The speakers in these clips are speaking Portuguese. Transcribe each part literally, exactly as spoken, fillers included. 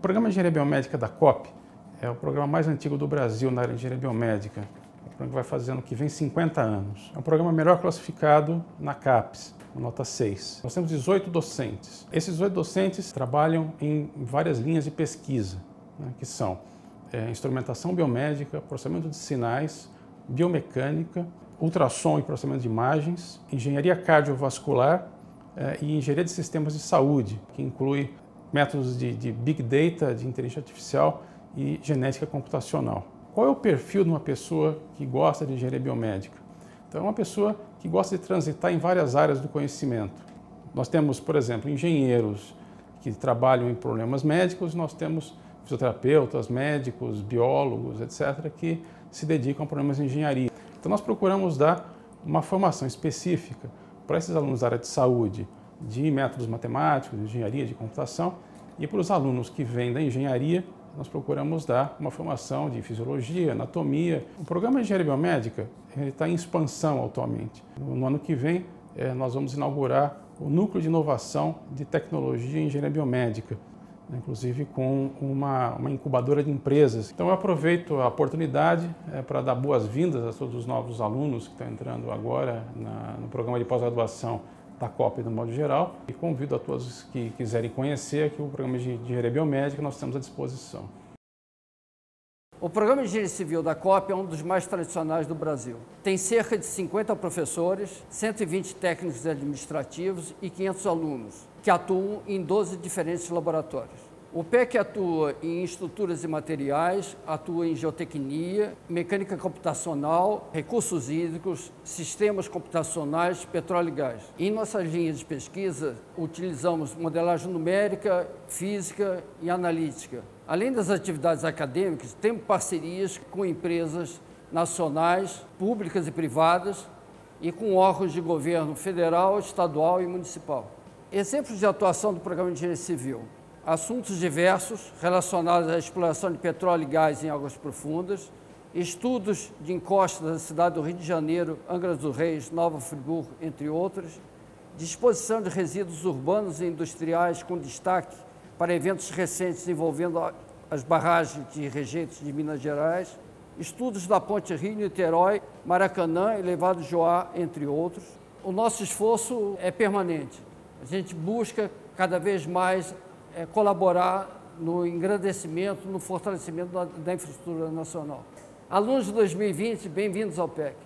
programa de Engenharia Biomédica da COP é o programa mais antigo do Brasil na área de Engenharia Biomédica. É um programa que vai fazer ano que vem cinquenta anos. É um programa melhor classificado na CAPES, nota seis. Nós temos dezoito docentes. Esses dezoito docentes trabalham em várias linhas de pesquisa, né, que são é, instrumentação biomédica, processamento de sinais, biomecânica, ultrassom e processamento de imagens, engenharia cardiovascular é, e engenharia de sistemas de saúde, que inclui métodos de, de Big Data, de inteligência artificial e genética computacional. Qual é o perfil de uma pessoa que gosta de engenharia biomédica? Então, é uma pessoa que gosta de transitar em várias áreas do conhecimento. Nós temos, por exemplo, engenheiros que trabalham em problemas médicos, nós temos fisioterapeutas, médicos, biólogos, etcétera, que se dedicam a problemas de engenharia. Então, nós procuramos dar uma formação específica para esses alunos da área de saúde, de métodos matemáticos, de engenharia, de computação, e para os alunos que vêm da engenharia, nós procuramos dar uma formação de fisiologia, anatomia. O programa de engenharia biomédica está em expansão atualmente. No ano que vem, eh, nós vamos inaugurar o núcleo de inovação de tecnologia e engenharia biomédica, né, inclusive com uma, uma incubadora de empresas. Então eu aproveito a oportunidade eh, para dar boas-vindas a todos os novos alunos que estão entrando agora na, no programa de pós-graduação da COP no modo geral, e convido a todos que quiserem conhecer aqui o programa de engenharia biomédica, nós temos à disposição. O programa de engenharia civil da COP é um dos mais tradicionais do Brasil. Tem cerca de cinquenta professores, cento e vinte técnicos administrativos e quinhentos alunos, que atuam em doze diferentes laboratórios. O P E C atua em estruturas e materiais, atua em geotecnia, mecânica computacional, recursos hídricos, sistemas computacionais, petróleo e gás. Em nossas linhas de pesquisa, utilizamos modelagem numérica, física e analítica. Além das atividades acadêmicas, temos parcerias com empresas nacionais, públicas e privadas e com órgãos de governo federal, estadual e municipal. Exemplos de atuação do programa de engenharia civil: assuntos diversos relacionados à exploração de petróleo e gás em águas profundas, estudos de encostas da cidade do Rio de Janeiro, Angra dos Reis, Nova Friburgo, entre outros, disposição de resíduos urbanos e industriais com destaque para eventos recentes envolvendo as barragens de rejeitos de Minas Gerais, estudos da ponte Rio-Niterói, Maracanã, Elevado Joá, entre outros. O nosso esforço é permanente. A gente busca cada vez mais É colaborar no engrandecimento, no fortalecimento da, da infraestrutura nacional. Alunos de dois mil e vinte, bem-vindos ao P E C.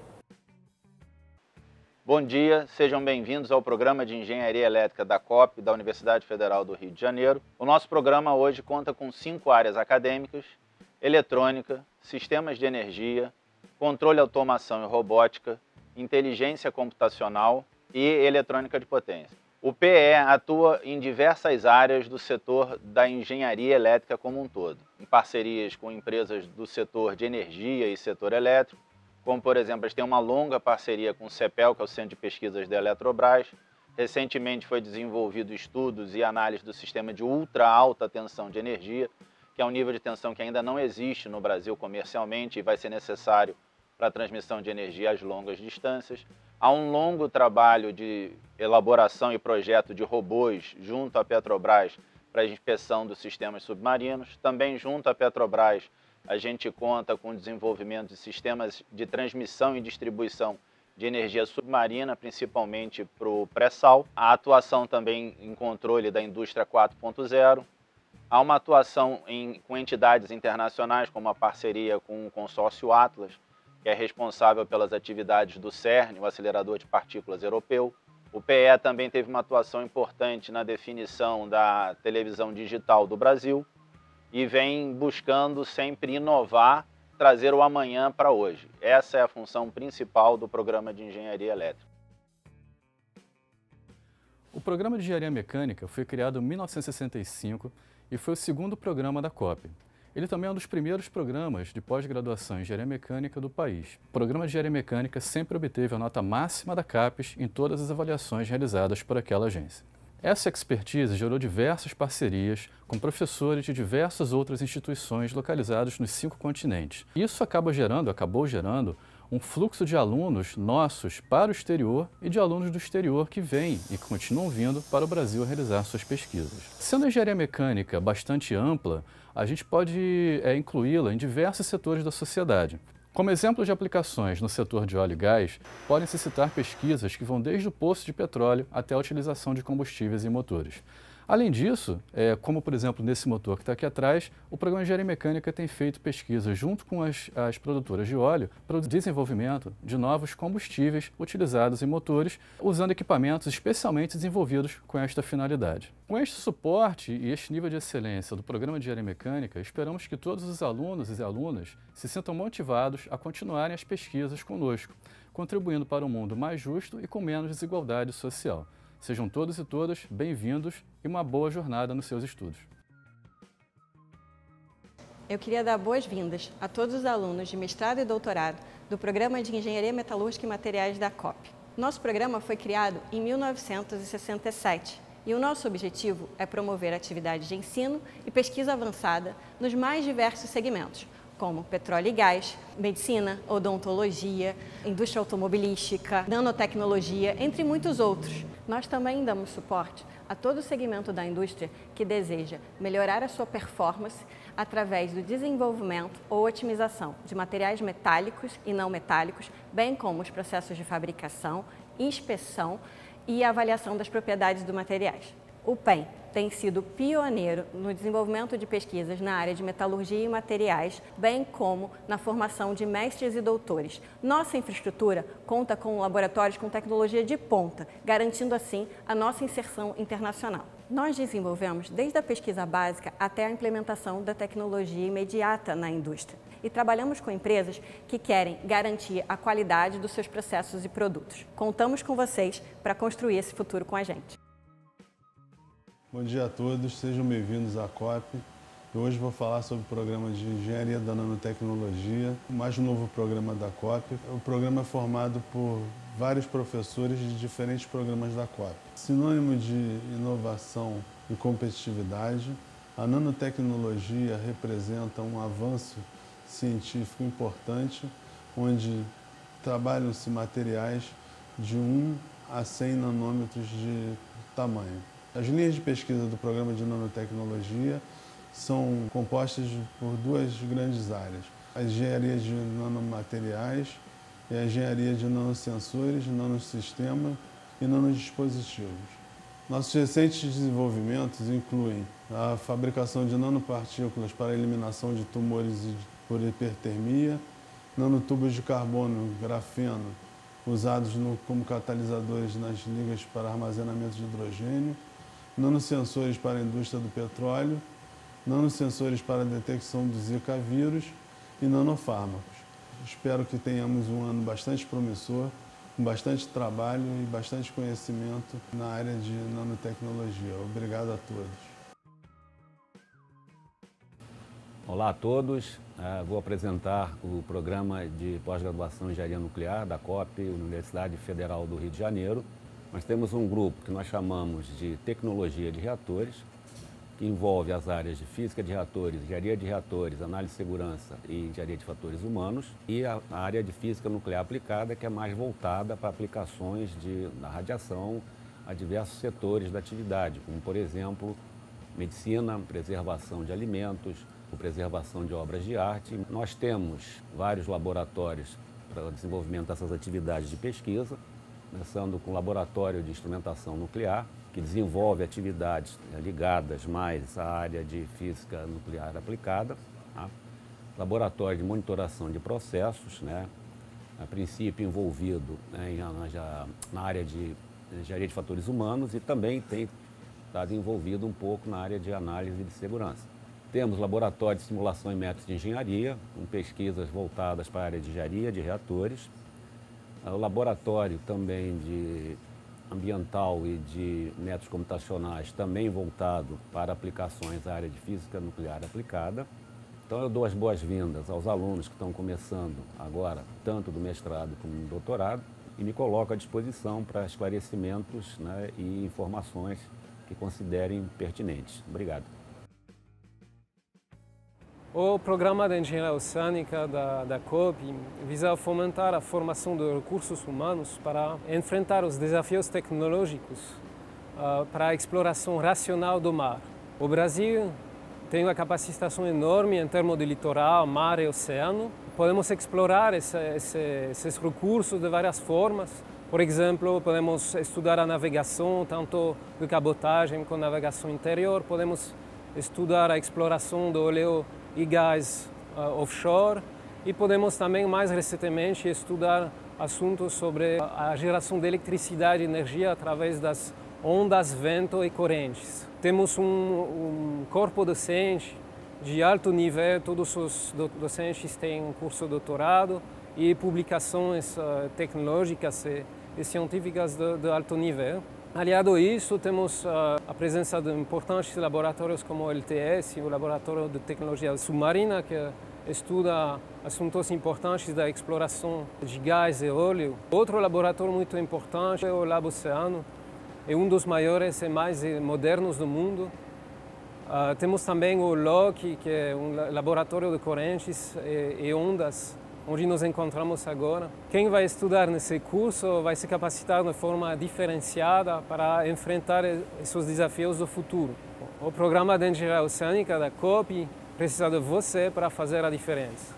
Bom dia, sejam bem-vindos ao programa de Engenharia Elétrica da COP, da Universidade Federal do Rio de Janeiro. O nosso programa hoje conta com cinco áreas acadêmicas: eletrônica, sistemas de energia, controle, automação e robótica, inteligência computacional e eletrônica de potência. O P E atua em diversas áreas do setor da engenharia elétrica como um todo, em parcerias com empresas do setor de energia e setor elétrico, como, por exemplo, eles têm uma longa parceria com o CEPEL, que é o Centro de Pesquisas da Eletrobras. Recentemente foi desenvolvido estudos e análise do sistema de ultra alta tensão de energia, que é um nível de tensão que ainda não existe no Brasil comercialmente e vai ser necessário para a transmissão de energia às longas distâncias. Há um longo trabalho de elaboração e projeto de robôs junto à Petrobras para a inspeção dos sistemas submarinos. Também junto à Petrobras a gente conta com o desenvolvimento de sistemas de transmissão e distribuição de energia submarina, principalmente para o pré-sal. A atuação também em controle da indústria quatro ponto zero. Há uma atuação em, com entidades internacionais, como a parceria com o consórcio Atlas, que é responsável pelas atividades do CERN, o acelerador de partículas europeu. O P E também teve uma atuação importante na definição da televisão digital do Brasil e vem buscando sempre inovar, trazer o amanhã para hoje. Essa é a função principal do programa de engenharia elétrica. O programa de engenharia mecânica foi criado em mil novecentos e sessenta e cinco e foi o segundo programa da COP. Ele também é um dos primeiros programas de pós-graduação em engenharia mecânica do país. O programa de engenharia mecânica sempre obteve a nota máxima da CAPES em todas as avaliações realizadas por aquela agência. Essa expertise gerou diversas parcerias com professores de diversas outras instituições localizadas nos cinco continentes. Isso acaba gerando, acabou gerando um fluxo de alunos nossos para o exterior e de alunos do exterior que vêm e continuam vindo para o Brasil a realizar suas pesquisas. Sendo a engenharia mecânica bastante ampla, a gente pode é, incluí-la em diversos setores da sociedade. Como exemplo de aplicações no setor de óleo e gás, podem-se citar pesquisas que vão desde o poço de petróleo até a utilização de combustíveis em motores. Além disso, é, como por exemplo nesse motor que está aqui atrás, o programa de Engenharia Mecânica tem feito pesquisas junto com as, as produtoras de óleo para o desenvolvimento de novos combustíveis utilizados em motores, usando equipamentos especialmente desenvolvidos com esta finalidade. Com este suporte e este nível de excelência do programa de Engenharia Mecânica, esperamos que todos os alunos e alunas se sintam motivados a continuarem as pesquisas conosco, contribuindo para um mundo mais justo e com menos desigualdade social. Sejam todos e todas bem-vindos e uma boa jornada nos seus estudos. Eu queria dar boas-vindas a todos os alunos de mestrado e doutorado do Programa de Engenharia Metalúrgica e Materiais da C O P. Nosso programa foi criado em mil novecentos e sessenta e sete e o nosso objetivo é promover atividades de ensino e pesquisa avançada nos mais diversos segmentos, como petróleo e gás, medicina, odontologia, indústria automobilística, nanotecnologia, entre muitos outros. Nós também damos suporte a todo o segmento da indústria que deseja melhorar a sua performance através do desenvolvimento ou otimização de materiais metálicos e não metálicos, bem como os processos de fabricação, inspeção e avaliação das propriedades dos materiais. O P E M tem sido pioneiro no desenvolvimento de pesquisas na área de metalurgia e materiais, bem como na formação de mestres e doutores. Nossa infraestrutura conta com laboratórios com tecnologia de ponta, garantindo assim a nossa inserção internacional. Nós desenvolvemos desde a pesquisa básica até a implementação da tecnologia imediata na indústria e trabalhamos com empresas que querem garantir a qualidade dos seus processos e produtos. Contamos com vocês para construir esse futuro com a gente. Bom dia a todos, sejam bem-vindos à C O P. Hoje vou falar sobre o programa de Engenharia da Nanotecnologia, o mais novo programa da C O P. O programa é formado por vários professores de diferentes programas da C O P. Sinônimo de inovação e competitividade, a nanotecnologia representa um avanço científico importante, onde trabalham-se materiais de um a cem nanômetros de tamanho. As linhas de pesquisa do programa de nanotecnologia são compostas por duas grandes áreas: a engenharia de nanomateriais e a engenharia de nanosensores, nanosistema e nanodispositivos. Nossos recentes desenvolvimentos incluem a fabricação de nanopartículas para a eliminação de tumores por hipertermia, nanotubos de carbono, grafeno, usados no, como catalisadores nas ligas para armazenamento de hidrogênio, nanosensores para a indústria do petróleo, nanosensores para a detecção do Zika vírus e nanofármacos. Espero que tenhamos um ano bastante promissor, com bastante trabalho e bastante conhecimento na área de nanotecnologia. Obrigado a todos. Olá a todos, uh, vou apresentar o programa de pós-graduação em Engenharia Nuclear da C O P, Universidade Federal do Rio de Janeiro. Nós temos um grupo que nós chamamos de Tecnologia de Reatores, que envolve as áreas de Física de Reatores, Engenharia de Reatores, Análise de Segurança e Engenharia de Fatores Humanos, e a área de Física Nuclear Aplicada, que é mais voltada para aplicações de, da radiação a diversos setores da atividade, como, por exemplo, medicina, preservação de alimentos, preservação de obras de arte. Nós temos vários laboratórios para o desenvolvimento dessas atividades de pesquisa, começando com o Laboratório de Instrumentação Nuclear, que desenvolve atividades ligadas mais à área de Física Nuclear Aplicada. Tá? Laboratório de Monitoração de Processos, né? A princípio envolvido, né, na, na área de Engenharia de Fatores Humanos, e também tem estado envolvido um pouco na área de Análise de Segurança. Temos laboratório de simulação e métodos de engenharia, com pesquisas voltadas para a área de engenharia de reatores. O laboratório também de ambiental e de métodos computacionais, também voltado para aplicações à área de física nuclear aplicada. Então eu dou as boas-vindas aos alunos que estão começando agora, tanto do mestrado como do doutorado, e me coloco à disposição para esclarecimentos, né, e informações que considerem pertinentes. Obrigado. O programa de engenharia oceânica da, da COP visa fomentar a formação de recursos humanos para enfrentar os desafios tecnológicos uh, para a exploração racional do mar. O Brasil tem uma capacitação enorme em termos de litoral, mar e oceano. Podemos explorar esse, esse, esses recursos de várias formas. Por exemplo, podemos estudar a navegação, tanto de cabotagem como navegação interior. Podemos estudar a exploração do óleo e gás uh, offshore, e podemos também, mais recentemente, estudar assuntos sobre a geração de eletricidade e energia através das ondas, vento e correntes. Temos um, um corpo docente de alto nível, todos os docentes têm um curso de doutorado e publicações uh, tecnológicas e, e científicas de, de alto nível. Aliado a isso, temos a presença de importantes laboratórios como o L T S, o Laboratório de Tecnologia Submarina, que estuda assuntos importantes da exploração de gás e óleo. Outro laboratório muito importante é o Lab Oceano, é um dos maiores e mais modernos do mundo. Uh, temos também o L O C, que é um laboratório de correntes e, e ondas, onde nos encontramos agora. Quem vai estudar nesse curso vai se capacitar de forma diferenciada para enfrentar esses desafios do futuro. O programa de engenharia oceânica da COP precisa de você para fazer a diferença.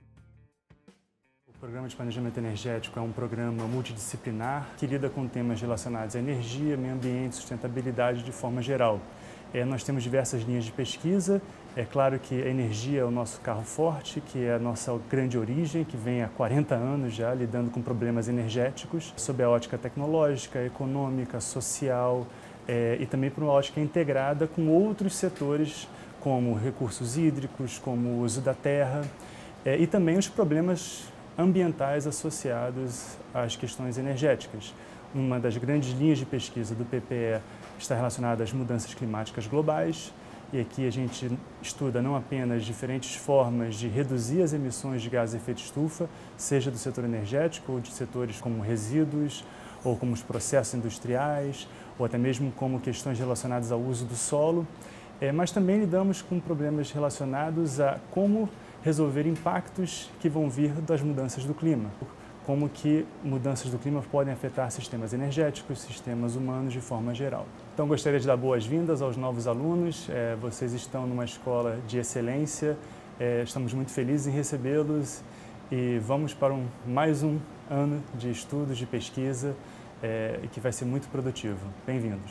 O Programa de Planejamento Energético é um programa multidisciplinar que lida com temas relacionados à energia, meio ambiente e sustentabilidade de forma geral. É, nós temos diversas linhas de pesquisa. É claro que a energia é o nosso carro forte, que é a nossa grande origem, que vem há quarenta anos já lidando com problemas energéticos, sob a ótica tecnológica, econômica, social é, e também por uma ótica integrada com outros setores, como recursos hídricos, como o uso da terra é, e também os problemas ambientais associados às questões energéticas. Uma das grandes linhas de pesquisa do P P E está relacionada às mudanças climáticas globais. E aqui a gente estuda não apenas diferentes formas de reduzir as emissões de gases de efeito estufa, seja do setor energético ou de setores como resíduos, ou como os processos industriais, ou até mesmo como questões relacionadas ao uso do solo, é, mas também lidamos com problemas relacionados a como resolver impactos que vão vir das mudanças do clima. Como que mudanças do clima podem afetar sistemas energéticos, sistemas humanos de forma geral. Então, gostaria de dar boas-vindas aos novos alunos. É, vocês estão numa escola de excelência, é, estamos muito felizes em recebê-los e vamos para um, mais um ano de estudos, de pesquisa, é, que vai ser muito produtivo. Bem-vindos.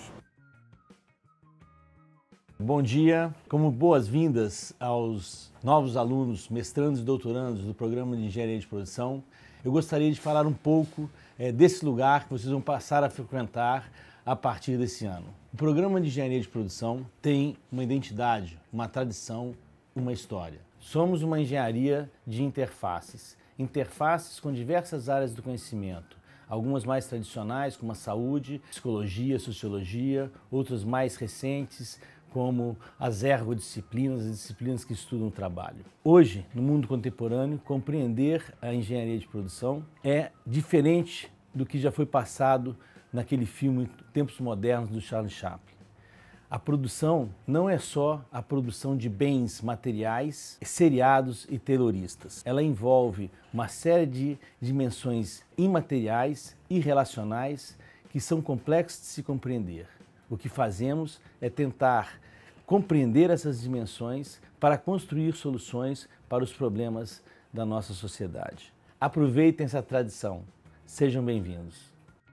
Bom dia, como boas-vindas aos novos alunos, mestrandos e doutorandos do Programa de Engenharia de Produção. Eu gostaria de falar um pouco é, desse lugar que vocês vão passar a frequentar a partir desse ano. O Programa de Engenharia de Produção tem uma identidade, uma tradição, uma história. Somos uma engenharia de interfaces, interfaces com diversas áreas do conhecimento, algumas mais tradicionais, como a saúde, psicologia, sociologia, outras mais recentes, como as ergodisciplinas, as disciplinas que estudam o trabalho. Hoje, no mundo contemporâneo, compreender a engenharia de produção é diferente do que já foi passado naquele filme Tempos Modernos, do Charles Chaplin. A produção não é só a produção de bens materiais, seriados e terroristas. Ela envolve uma série de dimensões imateriais e relacionais que são complexas de se compreender. O que fazemos é tentar compreender essas dimensões para construir soluções para os problemas da nossa sociedade. Aproveitem essa tradição. Sejam bem-vindos.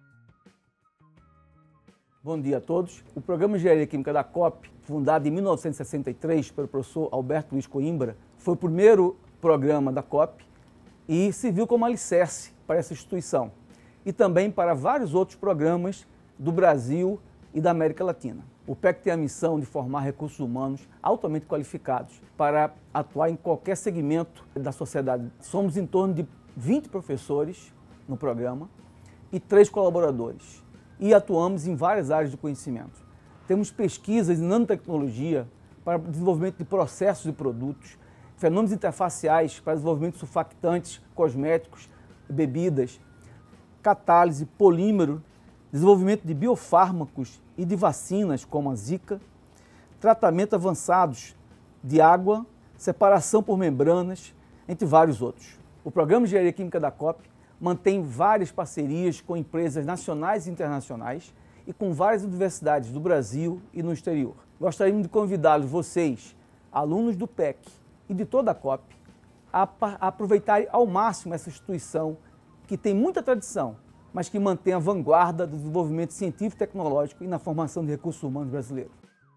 Bom dia a todos. O Programa de Engenharia Química da COP, fundado em mil novecentos e sessenta e três pelo professor Alberto Luiz Coimbra, foi o primeiro programa da COP e serviu como alicerce para essa instituição e também para vários outros programas do Brasil e da América Latina. O P E C tem a missão de formar recursos humanos altamente qualificados para atuar em qualquer segmento da sociedade. Somos em torno de vinte professores no programa e três colaboradores e atuamos em várias áreas de conhecimento. Temos pesquisas em nanotecnologia para desenvolvimento de processos e produtos, fenômenos interfaciais para desenvolvimento de surfactantes, cosméticos, bebidas, catálise, polímero, desenvolvimento de biofármacos e de vacinas como a Zika, tratamento avançados de água, separação por membranas, entre vários outros. O Programa de Engenharia Química da COP mantém várias parcerias com empresas nacionais e internacionais e com várias universidades do Brasil e no exterior. Gostaríamos de convidá-los, vocês, alunos do P E C e de toda a COP, a, a aproveitarem ao máximo essa instituição que tem muita tradição, mas que mantém a vanguarda do desenvolvimento científico e tecnológico e na formação de recursos humanos brasileiros.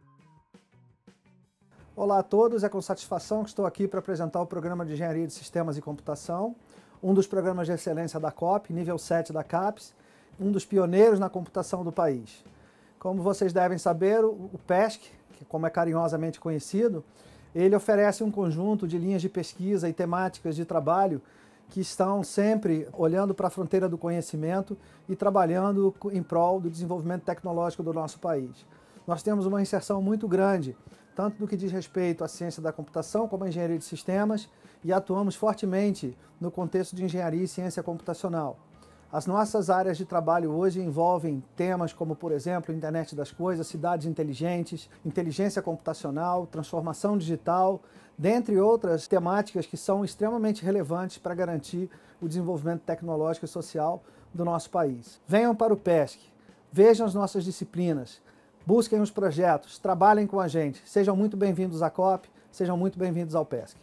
Olá a todos, é com satisfação que estou aqui para apresentar o Programa de Engenharia de Sistemas e Computação, um dos programas de excelência da COP, nível sete da CAPES, um dos pioneiros na computação do país. Como vocês devem saber, o P E S C, que como é carinhosamente conhecido, ele oferece um conjunto de linhas de pesquisa e temáticas de trabalho que estão sempre olhando para a fronteira do conhecimento e trabalhando em prol do desenvolvimento tecnológico do nosso país. Nós temos uma inserção muito grande, tanto no que diz respeito à ciência da computação como à engenharia de sistemas, e atuamos fortemente no contexto de engenharia e ciência computacional. As nossas áreas de trabalho hoje envolvem temas como, por exemplo, internet das coisas, cidades inteligentes, inteligência computacional, transformação digital, dentre outras temáticas que são extremamente relevantes para garantir o desenvolvimento tecnológico e social do nosso país. Venham para o P E S C, vejam as nossas disciplinas, busquem os projetos, trabalhem com a gente. Sejam muito bem-vindos à COP, sejam muito bem-vindos ao P E S C.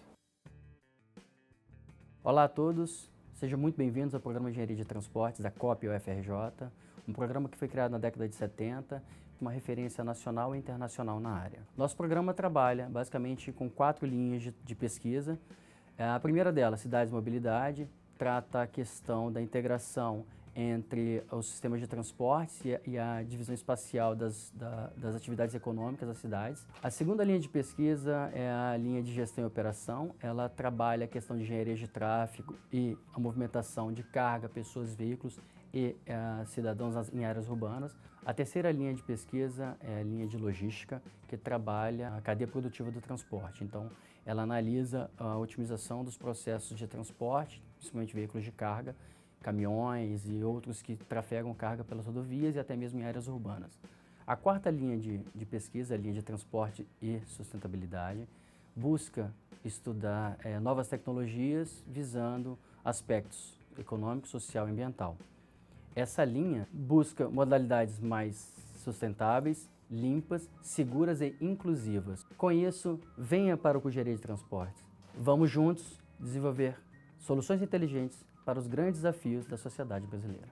Olá a todos, sejam muito bem-vindos ao Programa de Engenharia de Transportes da COP U F R J, um programa que foi criado na década de setenta, com uma referência nacional e internacional na área. Nosso programa trabalha basicamente com quatro linhas de, de pesquisa. A primeira delas, Cidades e Mobilidade, trata a questão da integração entre os sistemas de transportes e a, e a divisão espacial das, da, das atividades econômicas das cidades. A segunda linha de pesquisa é a linha de Gestão e Operação. Ela trabalha a questão de engenharia de tráfego e a movimentação de carga, pessoas, veículos e uh, cidadãos nas, em áreas urbanas. A terceira linha de pesquisa é a linha de Logística, que trabalha a cadeia produtiva do transporte. Então, ela analisa a otimização dos processos de transporte, principalmente veículos de carga, caminhões e outros que trafegam carga pelas rodovias e até mesmo em áreas urbanas. A quarta linha de, de pesquisa, a linha de Transporte e Sustentabilidade, busca estudar é, novas tecnologias visando aspectos econômico, social e ambiental. Essa linha busca modalidades mais sustentáveis, limpas, seguras e inclusivas. Com isso, venha para o Engenharia de Transportes. Vamos juntos desenvolver soluções inteligentes para os grandes desafios da sociedade brasileira.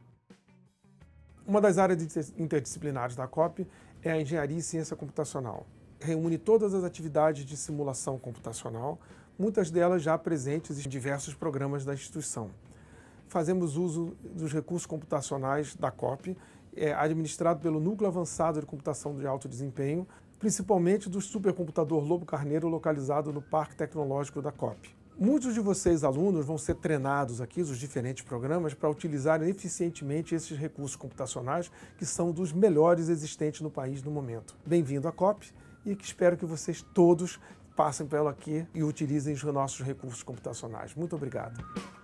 Uma das áreas interdisciplinares da COP é a Engenharia e Ciência Computacional. Reúne todas as atividades de simulação computacional, muitas delas já presentes em diversos programas da instituição. Fazemos uso dos recursos computacionais da COP, é, administrado pelo Núcleo Avançado de Computação de Alto Desempenho, principalmente do supercomputador Lobo Carneiro localizado no Parque Tecnológico da COP. Muitos de vocês, alunos, vão ser treinados aqui, os diferentes programas, para utilizarem eficientemente esses recursos computacionais, que são dos melhores existentes no país no momento. Bem-vindo à COP e que espero que vocês todos passem por ela aqui e utilizem os nossos recursos computacionais. Muito obrigado.